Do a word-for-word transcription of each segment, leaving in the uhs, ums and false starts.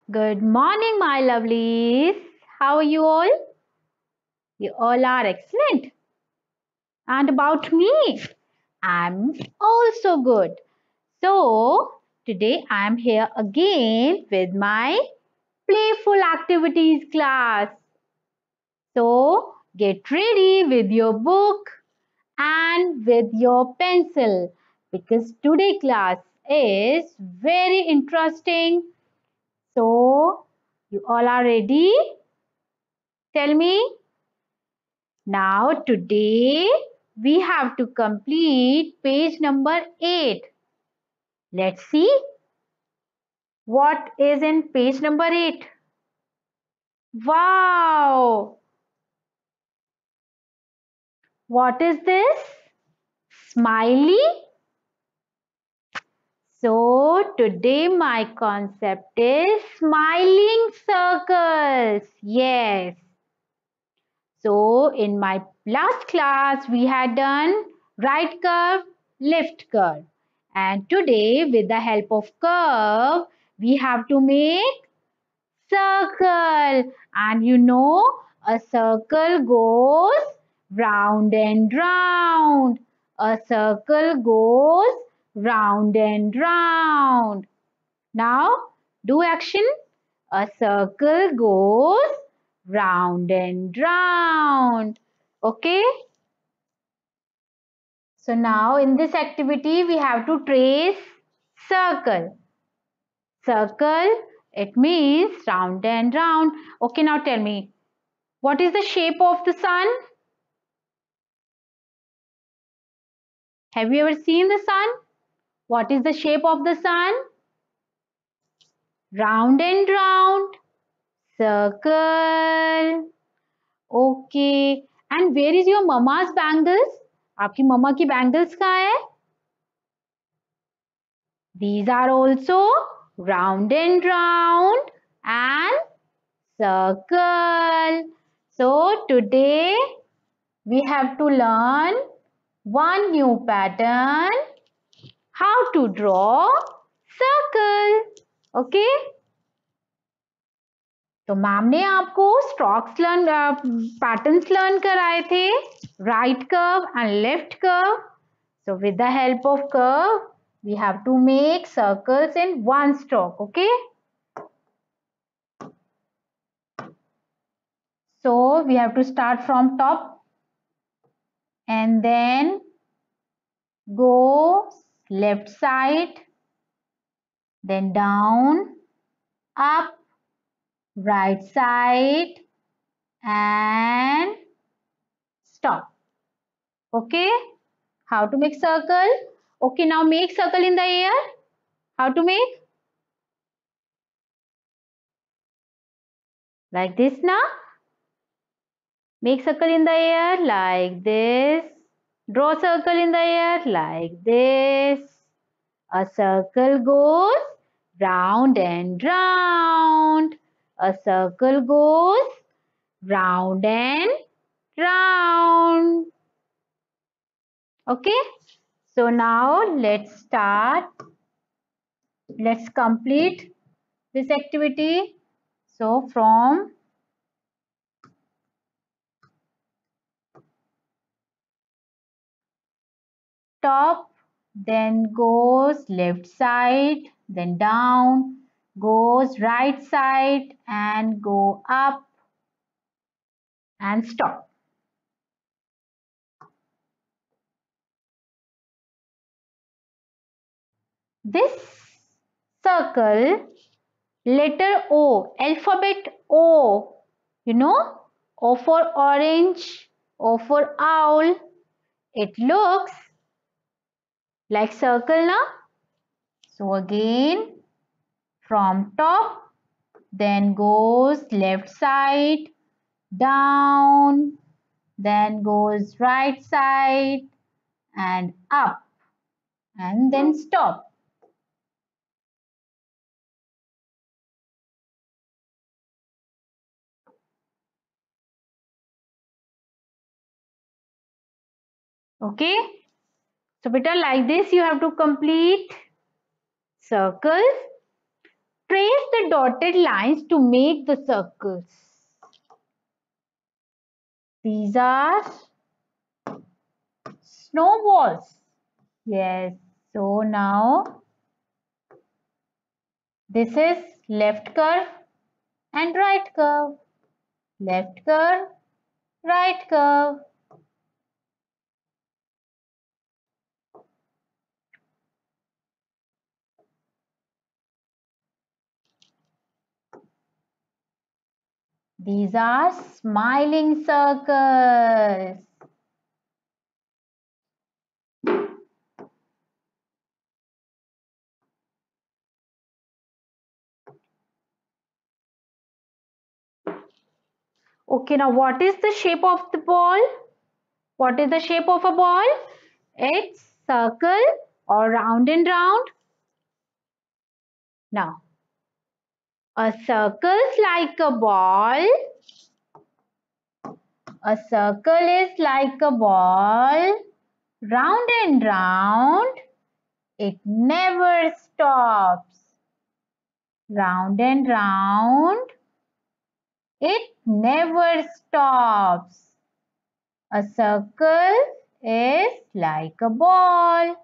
Good morning, my lovelies. How are you all? You all are excellent. And about me, I'm also good. So, today I'm here again with my playful activities class. So, get ready with your book and with your pencil because today class is very interesting. So, you all are ready? Tell me. Now today we have to complete page number eight. Let's see what is in page number eight. Wow! What is this? Smiley? So today my concept is smiling circles. Yes. So in my last class we had done right curve, left curve. And today with the help of curve we have to make circle. And you know a circle goes round and round. A circle goes round and round. Now do action. A circle goes round and round. Okay. So now in this activity we have to trace circle. Circle, it means round and round. Okay, now tell me, what is the shape of the sun? Have you ever seen the sun? What is the shape of the sun? Round and round. Circle. Okay. And where is your mama's bangles? आपकी मम्मा की bangles कहाँ है? These are also round and round and circle. So today we have to learn one new pattern, how to draw circle. Okay? तो ma'am ने आपको strokes learn patterns learn कराए थे, right curve and left curve. So with the help of curve, we have to make circles in one stroke. Okay? So we have to start from top and then go left side, then down, up, right side and stop. Okay? How to make circle? Okay, now make circle in the air. How to make? Like this now. Make circle in the air like this. Draw circle in the air like this. A circle goes round and round. A circle goes round and round. Okay? So now let's start. Let's complete this activity. So from top, then goes left side, then down, goes right side and go up and stop. This circle, letter O, alphabet O, you know, O for orange, O for owl. It looks like circle now. So again from top, then goes left side, down, then goes right side and up and then stop. Okay. So beta, like this you have to complete circles. trace the dotted lines to make the circles. These are snowballs. Yes. So now this is left curve and right curve. Left curve, right curve. These are smiling circles. Okay, now what is the shape of the ball? What is the shape of a ball? It's circle or round and round. Now, a circle is like a ball. A circle is like a ball. Round and round. It never stops. Round and round. It never stops. A circle is like a ball.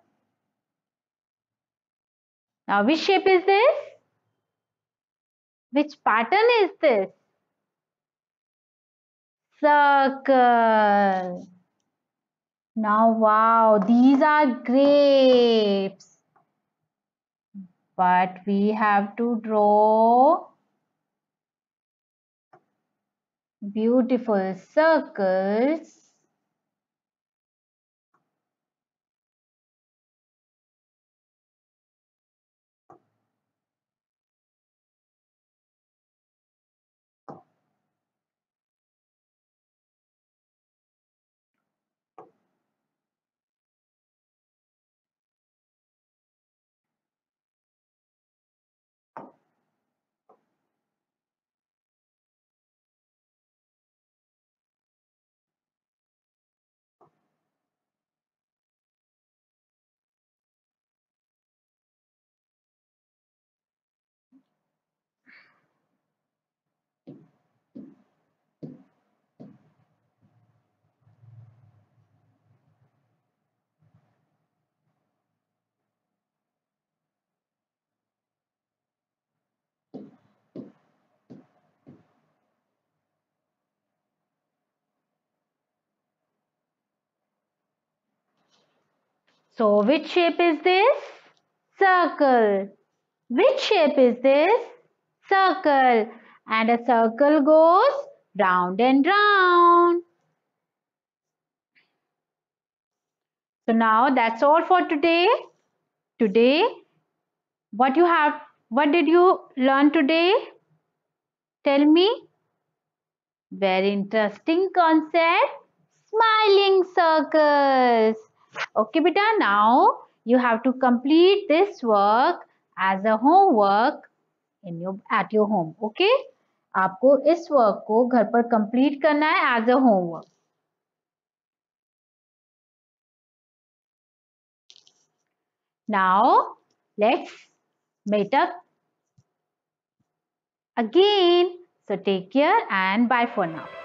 Now, which shape is this? Which pattern is this? Circle. Now, wow, these are grapes. But we have to draw beautiful circles. So, which shape is this? Circle. Which shape is this? Circle. And a circle goes round and round. So now that's all for today. Today, what you have, what did you learn today? Tell me. Very interesting concept. Smiling circles. Okay, beta. Now you have to complete this work as a homework in your at your home. Okay. आपको इस work को घर पर complete करना है as a homework. Now let's meet up again. So take care and bye for now.